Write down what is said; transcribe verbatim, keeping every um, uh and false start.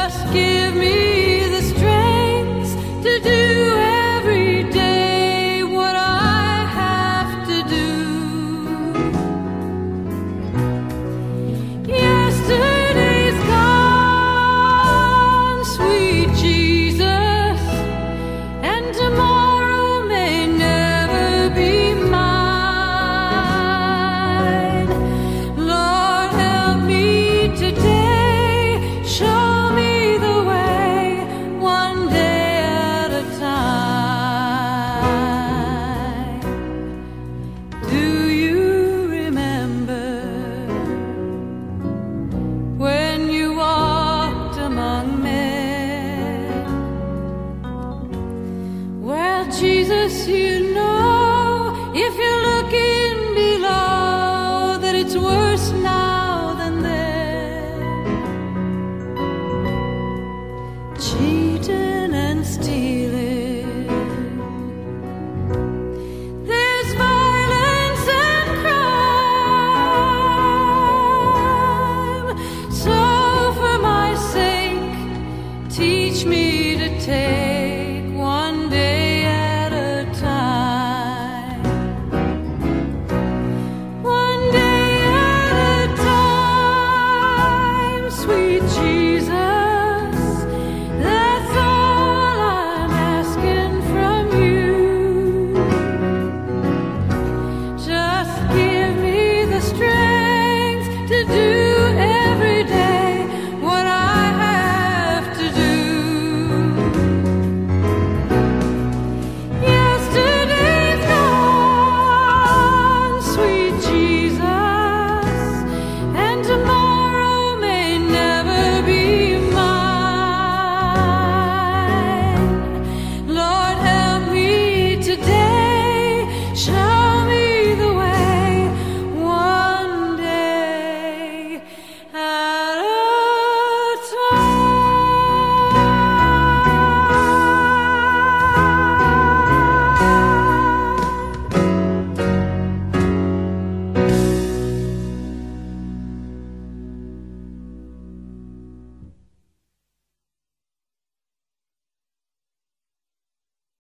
Just give me the strength to do every day what I have to do. Yesterday's gone, sweet Jesus, and tomorrow may never be mine. Lord, help me today, show me the way, one day at a time. Do you remember when you walked among men? Well, Jesus, you know, if you're looking below, that it's worse now than then. Jesus